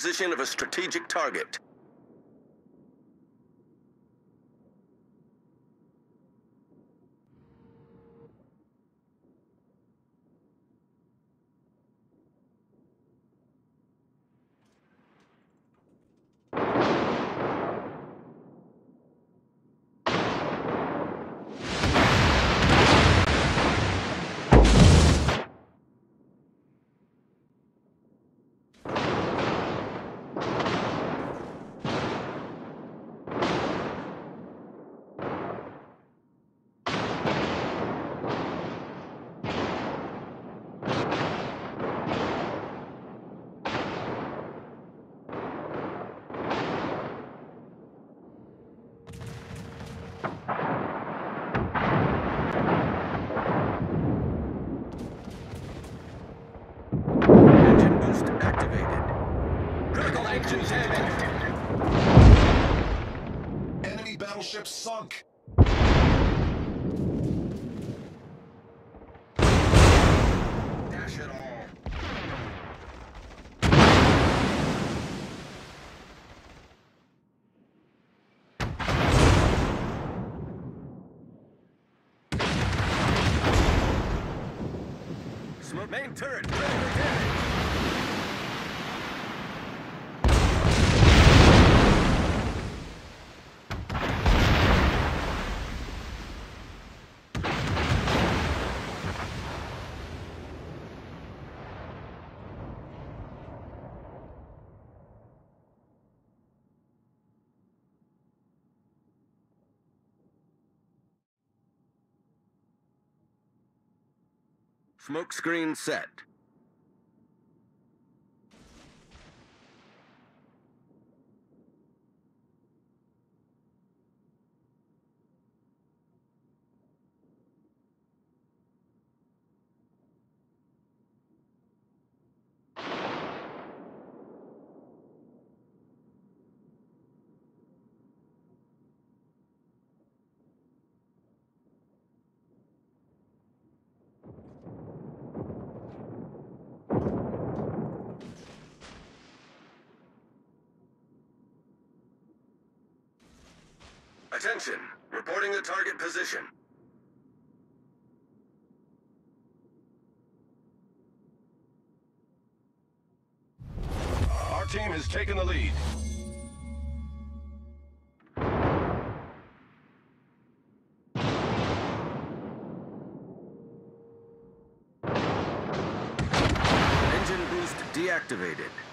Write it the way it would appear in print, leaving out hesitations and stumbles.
position of a strategic target. Engine boost activated. Critical engines damaged. Enemy battleship sunk. Dash it all. Smoke main turret, ready for damage. Smoke screen set. Attention, reporting the target position. Our team has taken the lead. Engine boost deactivated.